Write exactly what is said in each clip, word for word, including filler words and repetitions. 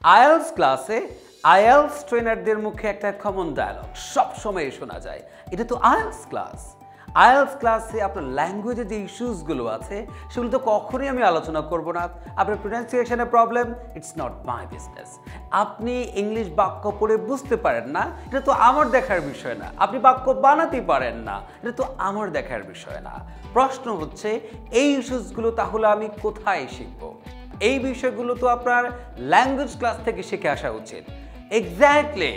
IELTS ক্লাসে IELTS ট্রেনারদের মুখে একটা কমন ডায়লগ সবসময় শোনা যায়, এটা তো আইএলটিএস ক্লাস। আইএলটিএস ক্লাসে আপনার ল্যাঙ্গুয়েজের যে ইস্যুসগুলো আছে সেগুলো তো কখনোই আমি আলোচনা করব না। আপনার প্রোনাউন্সিয়েশনের problem, it's not my business. আপনি ইংলিশ বাক্য পড়ে বুঝতে পারেন না, এটা তো আমার দেখার বিষয় না। আপনি বাক্য বানাতে পারেন না, এটা তো আমার দেখার বিষয় না। প্রশ্ন হচ্ছে এই ইস্যুসগুলো তাহলে আমি কোথায় শিখব? এই বিষয়গুলো তো আপনার ল্যাঙ্গুয়েজ ক্লাস থেকে শিখে আসা উচিত। এক্স্যাক্টলি,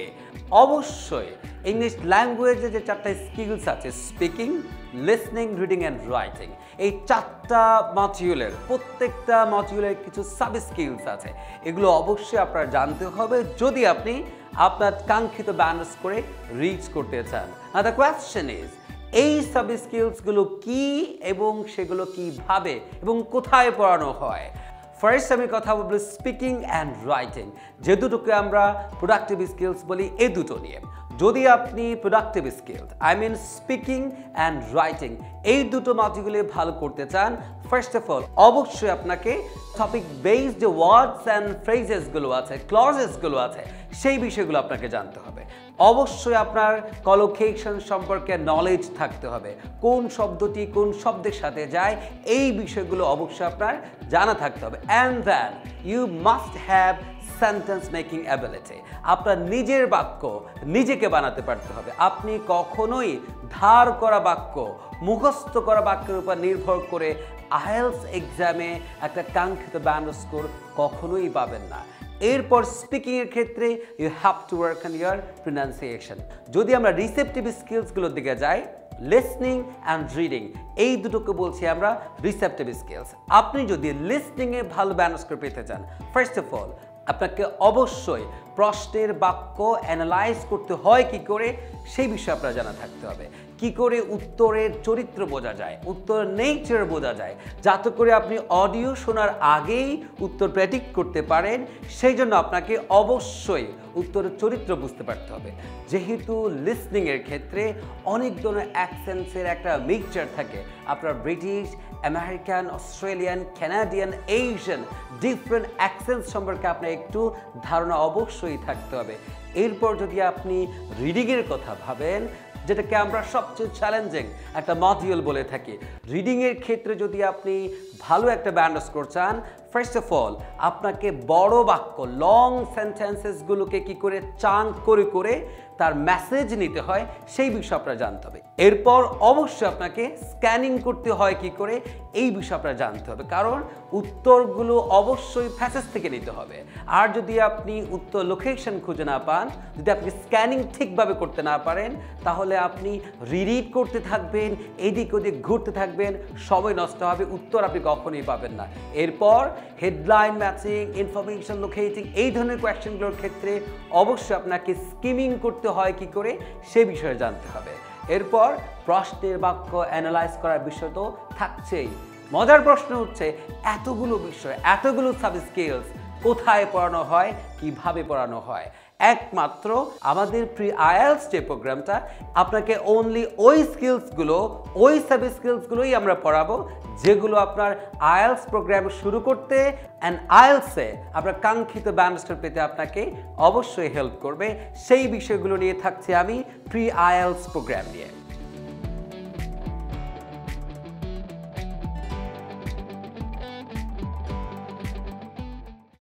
অবশ্যই ইংলিশ ল্যাঙ্গুয়েজে যে চারটা স্কিলস আছে, speaking, listening, reading and writing, এই চারটা মডিউলের প্রত্যেকটা মডিউলের কিছু সাব স্কিলস আছে। এগুলো অবশ্যই আপনার জানতে হবে যদি আপনি আপনার কাঙ্ক্ষিত ব্যালেন্স করে রিচ করতে চান। নাও দ্য কোয়েশ্চেন ইজ, এই সাব স্কিলসগুলো কি এবং সেগুলো কিভাবে এবং কোথায় পড়ানো হয়? ফার্স্ট আমি কথা বলবো স্পিকিং অ্যান্ড রাইটিং, যে দুটোকে আমরা প্রোডাক্টিভ স্কিলস বলি, এই দুটো নিয়ে। যদি আপনি productive skills, I mean speaking and writing, এই দুটো মডিউলে ভালো করতে চান, ফার্স্ট অফ অল অবশ্যই আপনাকে টপিক বেসড যে ওয়ার্ডস অ্যান্ড ফ্রেজেসগুলো আছে, ক্লজেসগুলো আছে, সেই বিষয়গুলো আপনাকে জানতে হবে। অবশ্যই আপনার কলোকেশন সম্পর্কে নলেজ থাকতে হবে, কোন শব্দটি কোন শব্দের সাথে যায়, এই বিষয়গুলো অবশ্যই আপনার জানা থাকতে হবে। And then you must have sentence making ability. আপনার নিজের বাক্য নিজেকে বানাতে পারতে হবে। আপনি কখনোই ধার করা বাক্য, মুখস্থ করা বাক্যের উপর নির্ভর করে আইএলটিএস এক্সামে একটা কাঙ্ক্ষিত ব্যান্ড স্কোর কখনোই পাবেন না। এরপর স্পিকিংয়ের ক্ষেত্রে you have to work on your pronunciation. যদি আমরা রিসেপটিভ স্কিলসগুলোর দিকে যাই, লিসনিং অ্যান্ড রিডিং, এই দুটোকে বলছি আমরা রিসেপটিভ স্কিলস। আপনি যদি লিসনিংয়ে ভালো ব্যালেন্স করে পেতে চান, ফার্স্ট অফ অল আপনাকে অবশ্যই প্রশ্নের বাক্য অ্যানালাইজ করতে হয় কি করে, সেই বিষয়ে আপনার জানা থাকতে হবে। কি করে উত্তরের চরিত্র বোঝা যায়, উত্তরের নেচার বোঝা যায়, যাতে করে আপনি অডিও শোনার আগেই উত্তর প্রেডিক্ট করতে পারেন। সেই জন্য আপনাকে অবশ্যই উত্তরের চরিত্র বুঝতে পারতে হবে। যেহেতু লিসনিংয়ের ক্ষেত্রে অনেক ধরনের অ্যাকসেন্টসের একটা মিক্সচার থাকে, আপনার British, American, Australian, Canadian, Asian different accents সম্পর্কে আপনার একটু ধারণা অবশ্যই থাকতে হবে। এরপর যদি আপনি রিডিংয়ের কথা ভাবেন, যেটাকে আমরা সবচেয়ে চ্যালেঞ্জিং একটা মডিউল বলে থাকি, রিডিংয়ের ক্ষেত্রে যদি আপনি ভালো একটা ব্যান্ড স্কোর চান, ফার্স্ট অফ অল আপনাকে বড় বাক্য, লং সেন্টেন্সেসগুলোকে কি করে চাঙ্ক করে করে তার মেসেজ নিতে হয়, সেই বিষয় আপনারা জানতে হবে। এরপর অবশ্যই আপনাকে স্ক্যানিং করতে হয় কি করে, এই বিষয় আপনারা জানতে হবে, কারণ উত্তরগুলো অবশ্যই প্যাসেজ থেকে নিতে হবে। আর যদি আপনি উত্তর লোকেশন খুঁজে না পান, যদি আপনি স্ক্যানিং ঠিকভাবে করতে না পারেন, তাহলে আপনি রিডিট করতে থাকবেন, এদিক ওদিক ঘুরতে থাকবেন, সময় নষ্ট হবে, উত্তর আপনি কখনোই পাবেন না। এরপর হেডলাইন ম্যাচিং, ইনফরমেশন লোকেটিং, এই ধরনের কোয়েশ্চেনগুলোর ক্ষেত্রে অবশ্যই আপনাকে স্কিমিং করতে হয় কি করে, সে বিষয়ে জানতে হবে। এরপর প্রশ্নের বাক্য অ্যানালাইজ করার বিষয় তো থাকছেই। মজার প্রশ্ন হচ্ছে, এতগুলো বিষয়, এতগুলো সাব স্কিলস কোথায় পড়ানো হয়, কিভাবে পড়ানো হয়? একমাত্র আমাদের প্রি আইএলটিএস যে প্রোগ্রামটা, আপনাকে অনলি ওই স্কিলসগুলো, ওই সাব স্কিলসগুলোই আমরা পড়াবো যেগুলো আপনার আইএলটিএস প্রোগ্রাম শুরু করতে অ্যান্ড আইএলটিএসে আপনার কাঙ্ক্ষিত ব্যান্ডস্টার পেতে আপনাকে অবশ্যই হেল্প করবে। সেই বিষয়গুলো নিয়ে থাকছে আমি প্রি আইএলটিএস প্রোগ্রাম নিয়ে।